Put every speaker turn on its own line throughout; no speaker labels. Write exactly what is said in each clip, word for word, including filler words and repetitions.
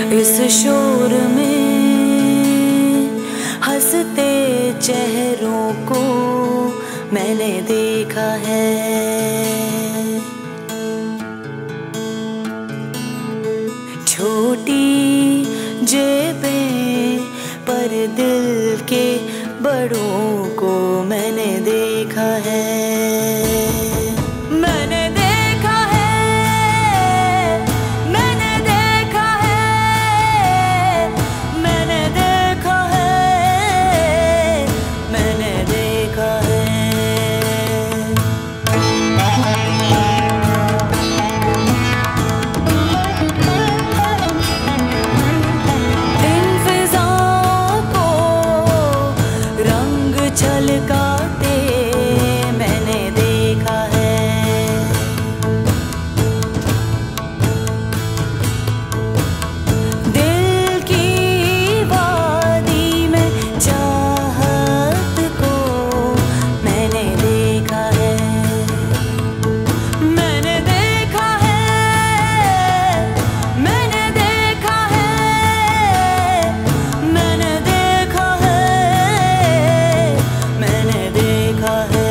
इस शोर में हंसते चेहरों को मैंने देखा है। छोटी जेबें पर दिल के बड़ों को मैंने देखा है। मैंने देखा है, मैंने देखा है, मैंने देखा है, मैंने देखा है। इन फिजा को रंग छलकाते मैंने देखा है। दिल की वादी में चाहत को मैंने देखा है। मैंने देखा है, मैंने देखा है, मैंने देखा है, मैंने देखा है।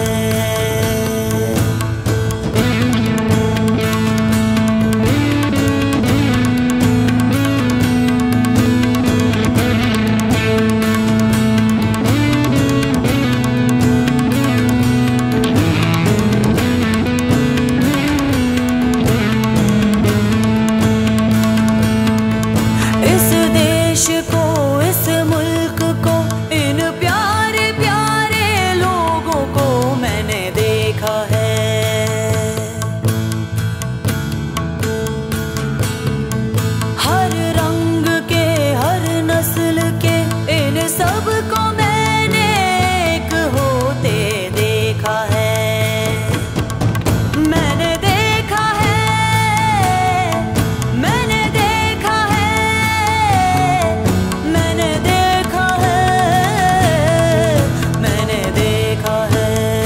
इस देश को, इस मुल्क को, इन प्यारे प्यारे लोगों को मैंने देखा है। हर रंग के, हर नस्ल के, इन सब को मैंने एक होते देखा है। मैंने देखा है, मैंने देखा है, मैंने देखा है, मैंने देखा है।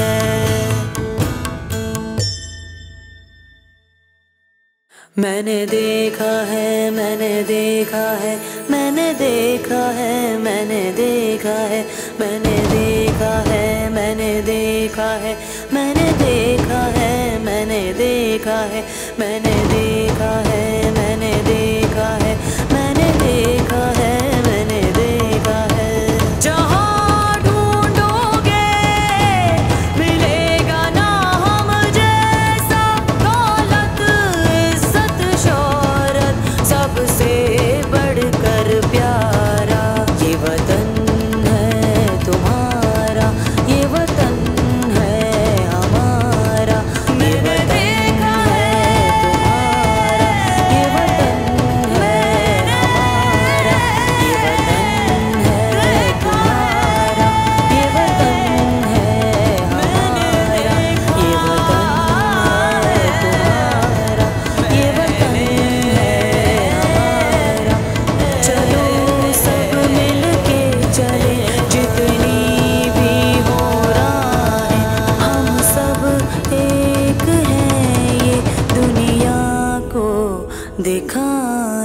मैंने देखा है, मैंने देखा है, मैंने देखा है, मैंने देखा है, मैंने देखा है, मैंने देखा है, मैंने देखा है, मैंने देखा है, मैंने देखा है, मैंने देखा है, मैंने देखा है, मैंने देखा है। जहाँ ढूंढोगे मिलेगा ना हम जैसा, दौलत इज्जत शोहरत सबसे बढ़कर प्यारा। ये वतन है तुम्हारा, ये वतन है हमारा। मैंने देखा है तुम्हारा, ये वतन है हमारा। ये वतन है तुम्हारा, ये वतन है हमारा। ये वतन है तुम्हारा, ये वतन है हमारा। चलो सब मिलके चले, जितनी भी हो राहें, हम सब एक हैं ये दुनिया को दिखाएं।